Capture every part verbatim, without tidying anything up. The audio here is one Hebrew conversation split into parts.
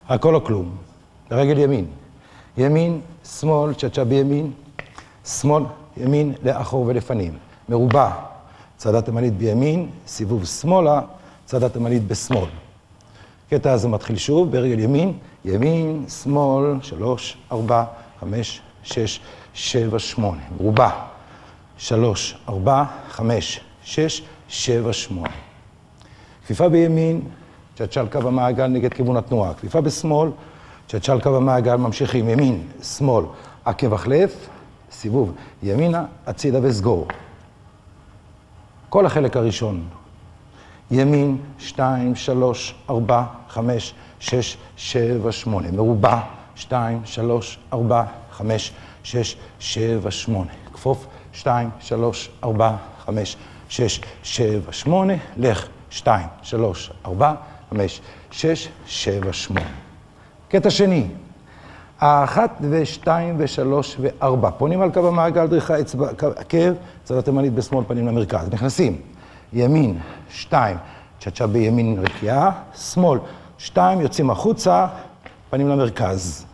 הכל או כלום. לרגל ימין. ימין, שמאל, צ'צ'ה בימין. שמאל, ימין, לאחור ולפנים. מרובע, צעדה תימנית בימין, סיבוב שמאלה, צעדה תימנית בשמאל. קטע הזה מתחיל שוב, ברגל ימין, ימין, שמאל, שלוש, ארבע, חמש, שש, שבע, שמונה. מרובע, שלוש, ארבע, חמש, שש, שבע, שמונה. כפיפה בימין, צ'צ'ה על קו המעגל נגד כיוון התנועה. כפיפה בשמאל, צ'צ'ה על קו המעגל ממשיכים, ימין, שמאל, עקב החלף, סיבוב ימינה, הצידה וסגור. כל החלק הראשון, ימין, שתיים, שלוש, ארבע, חמש, שש, שבע, שמונה. מרובע, שתיים, שלוש, ארבע, חמש, שש, שבע, שמונה. כפוף, שתיים, שלוש, ארבע, חמש, שש, שבע, שמונה. לך, שתיים, שלוש, ארבע, חמש, שש, שבע, שמונה. קטע שני, האחת ושתיים ושלוש וארבע. פונים על קו המעגל, דריכה, אצבע, עקב, צעדה תימנית בשמאל, פנים למרכז. נכנסים, ימין, שתיים, צ'צ'ה בימין רקיעה, שמאל, שתיים, יוצאים החוצה, פנים למרכז.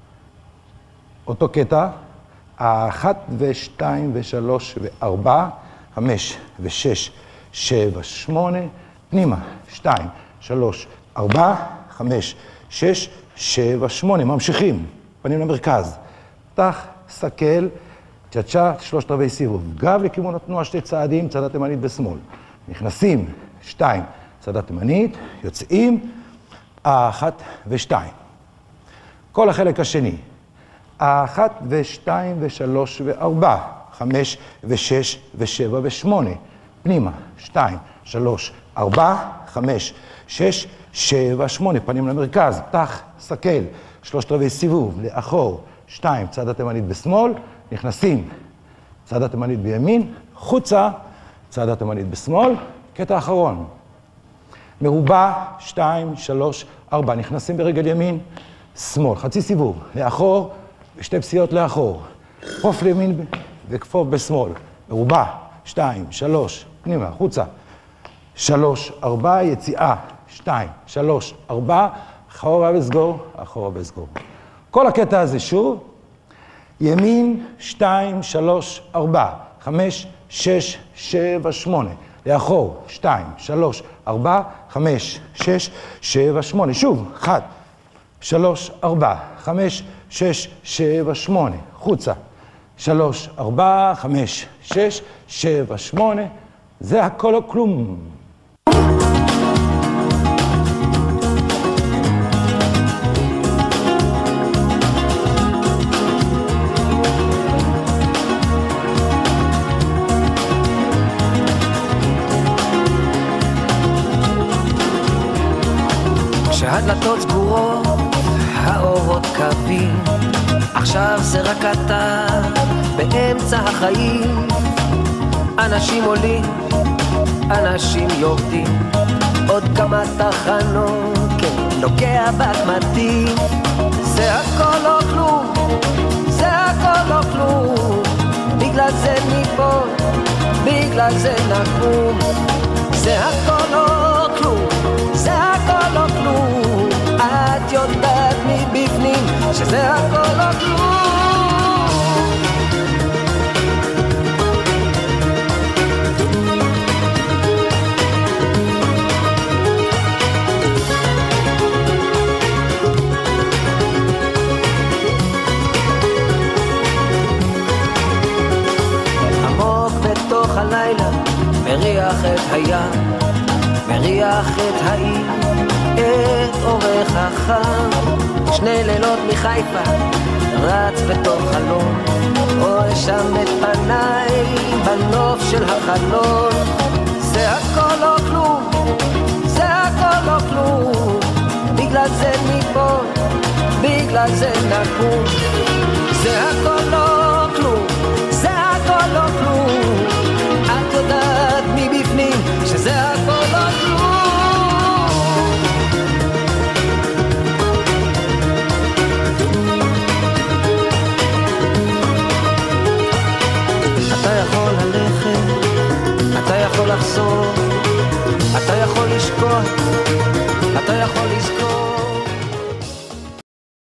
אותו קטע, האחת ושתיים ושלוש וארבע, חמש ושש, שבע, שמונה, פנימה, שתיים, שלוש, ארבע, חמש, שש, שבע, שמונה, ממשיכים, פנים למרכז. פתח, סקל, צ'צ'ה, שלושת רבעי סיבוב. גב לכיוון התנועה, שתי צעדים, צעדה תימנית בשמאל. נכנסים, שתיים, צעדה תימנית, יוצאים, האחת ושתיים. כל החלק השני, האחת ושתיים ושלוש וארבע, חמש ושש ושבע ושמונה. פנימה, שתיים, שלוש, ארבע, חמש, שש, שבע, שמונה, פנים למרכז. פתח, סקל, שלושת רבעי סיבוב, לאחור, שתיים, צעדה תימנית בשמאל, נכנסים, צעדה תימנית בימין, חוצה, צעדה תימנית בשמאל, קטע אחרון. מרובע, שתיים, שלוש, ארבע, נכנסים ברגל ימין, שמאל, חצי סיבוב, לאחור, ושתי פסיעות לאחור. כפוף לימין וכפוף בשמאל. מרובע, שתיים, שלוש, פנימה, חוצה. שלוש, ארבע, יציאה, שתיים, שלוש, ארבע, אחורה וסגור, אחורה וסגור. כל הקטע הזה שוב, ימין, שתיים, שלוש, ארבע, חמש, שש, שבע, שמונה. לאחור, שתיים, שלוש, ארבע, חמש, שש, שבע, שמונה. שוב, אחת, שלוש, ארבע, חמש, שש, שבע, שמונה. חוצה. שלוש, ארבע, חמש, שש, שבע, שמונה. זה הכל או כלום. כשהדלתות סגורות, האורות קווים, עכשיו זה רק אתה באמצע החיים. אנשים עולים, אנשים יורדים, עוד כמה תחנות, כן, נוגע בקמטים. זה הכל או כלום, זה הכל או כלום, בגלל זה ניפול, בגלל זה נקום. זה הכל או כלום, זה הכל או כלום, את יודעת מבפנים שזה הכל או כלום. עמוק בתוך הלילה מריח את הים, מריח את העיר, את אורך החם. שני לילות מחיפה רץ בתוך חלום, רואה שם את פניי בנוף של החלון. זה הכל או כלום, זה הכל או כלום, בגלל זה ניפול, בגלל זה נקום. זה הכל או כלום, זה הכל או כלום, את יודעת מבפנים שזה הכל או כלום. אתה יכול ללכת, אתה יכול לחזור,